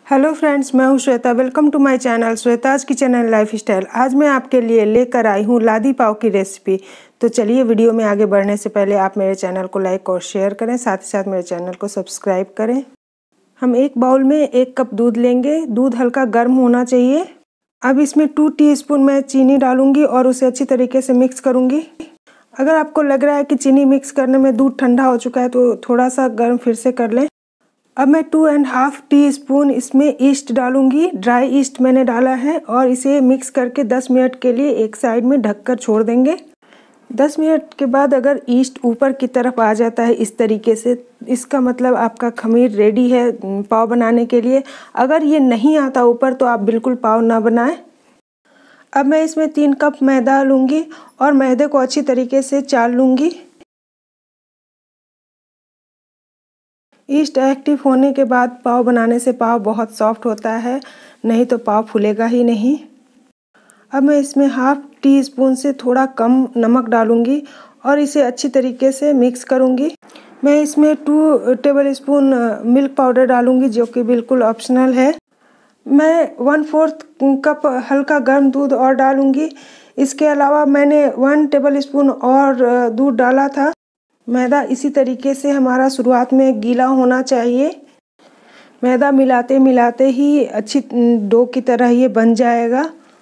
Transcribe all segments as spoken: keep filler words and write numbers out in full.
Hello friends, मैं हूं Shweta. Welcome to my channel Shweta's kitchen and lifestyle. आज मैं आपके लिए लेकर आई हूं लादी पाव की रेसिपी। तो चलिए, वीडियो में आगे बढ़ने से पहले आप मेरे चैनल को लाइक और शेयर करें, साथ ही साथ मेरे चैनल को सब्सक्राइब करें। हम एक बाउल में एक कप दूध लेंगे। दूध हल्का गर्म होना चाहिए। अब इसमें टू टीस्पून मैं चीनी डालूंगी और उसे अच्छी तरीके से मिक्स करूँगी। अगर आपको लग रहा है कि चीनी मिक्स करने में दूध ठंडा हो चुका है तो थोड़ा सा गर्म फिर से कर लें। अब मैं two and half teaspoon इसमें ईस्ट डालूंगी। ड्राई ईस्ट मैंने डाला है और इसे मिक्स करके दस मिनट के लिए एक साइड में ढककर छोड़ देंगे। दस मिनट के बाद अगर ईस्ट ऊपर की तरफ आ जाता है इस तरीके से, इसका मतलब आपका खमीर रेडी है पाव बनाने के लिए। अगर ये नहीं आता ऊपर तो आप बिल्कुल पाव ना बनाएं। अब मैं इसमें तीन कप मैदा लूँगी और मैदे को अच्छी तरीके से चाल लूँगी। ईस्ट एक्टिव होने के बाद पाव बनाने से पाव बहुत सॉफ्ट होता है, नहीं तो पाव फूलेगा ही नहीं। अब मैं इसमें हाफ टी स्पून से थोड़ा कम नमक डालूंगी और इसे अच्छी तरीके से मिक्स करूंगी। मैं इसमें two tablespoon milk powder डालूंगी, जो कि बिल्कुल ऑप्शनल है। मैं वन फोर्थ कप हल्का गर्म दूध और डालूंगी। इसके अलावा मैंने वन टेबल स्पून और दूध डाला था। मैदा इसी तरीके से हमारा शुरुआत में गीला होना चाहिए। मैदा मिलाते मिलाते ही अच्छी डो की तरह ये बन जाएगा।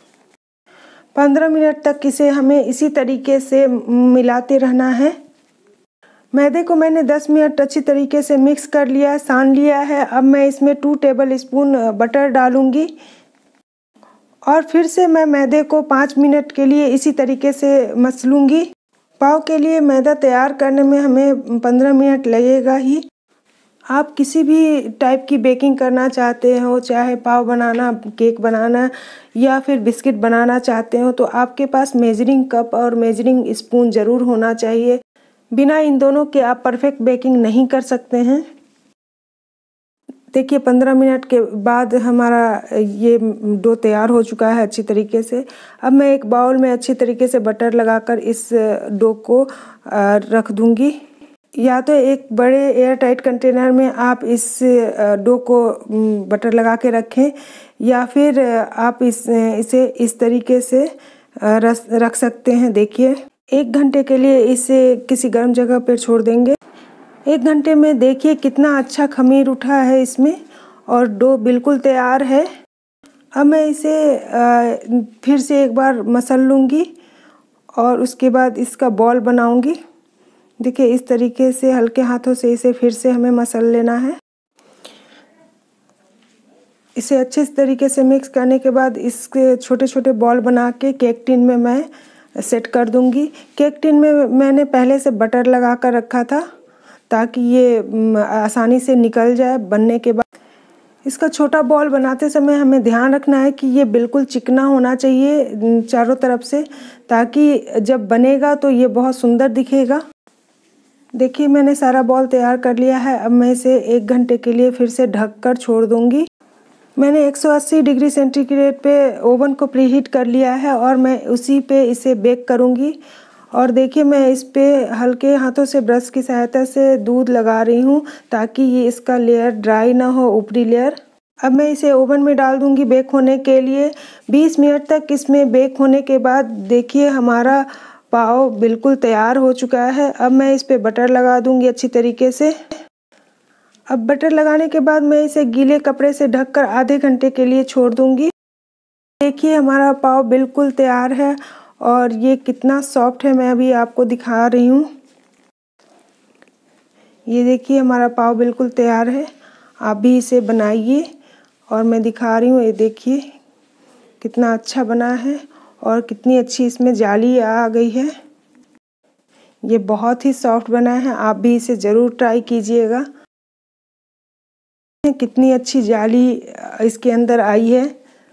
पंद्रह मिनट तक इसे हमें इसी तरीके से मिलाते रहना है। मैदे को मैंने दस मिनट अच्छी तरीके से मिक्स कर लिया है, सान लिया है। अब मैं इसमें टू टेबल स्पून बटर डालूंगी और फिर से मैं मैदे को पाँच मिनट के लिए इसी तरीके से मसलूंगी। पाव के लिए मैदा तैयार करने में हमें पंद्रह मिनट लगेगा ही। आप किसी भी टाइप की बेकिंग करना चाहते हो, चाहे पाव बनाना, केक बनाना या फिर बिस्किट बनाना चाहते हो, तो आपके पास मेजरिंग कप और मेजरिंग स्पून ज़रूर होना चाहिए। बिना इन दोनों के आप परफेक्ट बेकिंग नहीं कर सकते हैं। देखिए, पंद्रह मिनट के बाद हमारा ये डो तैयार हो चुका है अच्छी तरीके से। अब मैं एक बाउल में अच्छी तरीके से बटर लगाकर इस डो को रख दूंगी। या तो एक बड़े एयर टाइट कंटेनर में आप इस डो को बटर लगा के रखें, या फिर आप इस इसे इस तरीके से रस रख सकते हैं। देखिए, एक घंटे के लिए इसे किसी गर्म जगह पर छोड़ देंगे। एक घंटे में देखिए कितना अच्छा खमीर उठा है इसमें और डो बिल्कुल तैयार है। अब मैं इसे आ, फिर से एक बार मसल लूँगी और उसके बाद इसका बॉल बनाऊँगी। देखिए, इस तरीके से हल्के हाथों से इसे फिर से हमें मसल लेना है। इसे अच्छे तरीके से मिक्स करने के बाद इसके छोटे छोटे बॉल बना के केक टिन में मैं सेट कर दूँगी। केक टिन में मैंने पहले से बटर लगा कर रखा था ताकि ये आसानी से निकल जाए बनने के बाद। इसका छोटा बॉल बनाते समय हमें ध्यान रखना है कि ये बिल्कुल चिकना होना चाहिए चारों तरफ से, ताकि जब बनेगा तो ये बहुत सुंदर दिखेगा। देखिए, मैंने सारा बॉल तैयार कर लिया है। अब मैं इसे एक घंटे के लिए फिर से ढक कर छोड़ दूँगी। मैंने एक सौ अस्सी डिग्री सेंटीग्रेड पे ओवन को प्रीहीट कर लिया है और मैं उसी पे इसे बेक करूँगी। और देखिए, मैं इस पे हल्के हाथों से ब्रश की सहायता से दूध लगा रही हूँ ताकि ये इसका लेयर ड्राई ना हो, ऊपरी लेयर। अब मैं इसे ओवन में डाल दूँगी बेक होने के लिए। बीस मिनट तक इसमें बेक होने के बाद देखिए हमारा पाव बिल्कुल तैयार हो चुका है। अब मैं इस पे बटर लगा दूँगी अच्छी तरीके से। अब बटर लगाने के बाद मैं इसे गीले कपड़े से ढककर आधे घंटे के लिए छोड़ दूँगी। देखिए, हमारा पाव बिल्कुल तैयार है और ये कितना सॉफ्ट है, मैं अभी आपको दिखा रही हूँ। ये देखिए, हमारा पाव बिल्कुल तैयार है। आप भी इसे बनाइए और मैं दिखा रही हूँ। ये देखिए कितना अच्छा बना है और कितनी अच्छी इसमें जाली आ गई है। ये बहुत ही सॉफ्ट बना है। आप भी इसे ज़रूर ट्राई कीजिएगा। कितनी अच्छी जाली इसके अंदर आई है,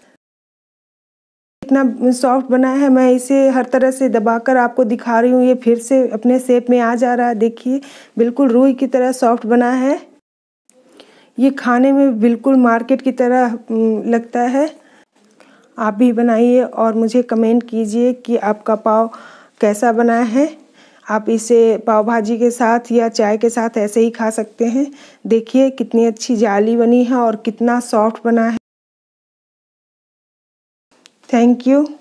इतना सॉफ्ट बना है। मैं इसे हर तरह से दबाकर आपको दिखा रही हूँ। ये फिर से अपने शेप में आ जा रहा है। देखिए, बिल्कुल रुई की तरह सॉफ्ट बना है। ये खाने में बिल्कुल मार्केट की तरह लगता है। आप भी बनाइए और मुझे कमेंट कीजिए कि आपका पाव कैसा बना है। आप इसे पाव भाजी के साथ या चाय के साथ ऐसे ही खा सकते हैं। देखिए कितनी अच्छी जाली बनी है और कितना सॉफ्ट बना है। Thank you.